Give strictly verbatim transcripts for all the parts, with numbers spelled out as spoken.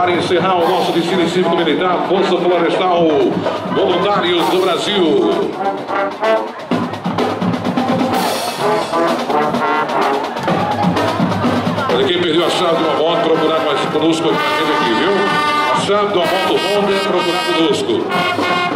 para encerrar o nosso desfile cívico-militar, Força Florestal Voluntários do Brasil. Olha, quem perdeu a chave de uma moto, procurar mais conosco aqui, viu? A chave de uma moto Honda é procurar conosco.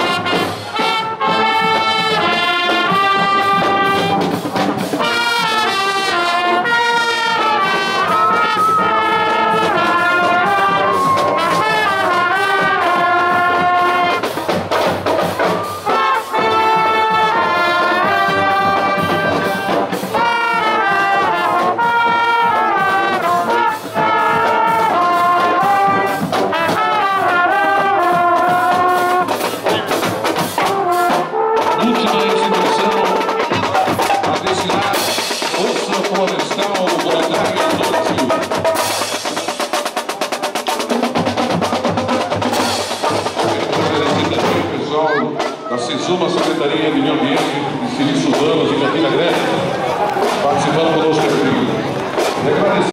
Da CISUMA, Secretaria de Meio Ambiente e Serviços Urbanos em Campina Grande, participando conosco aqui.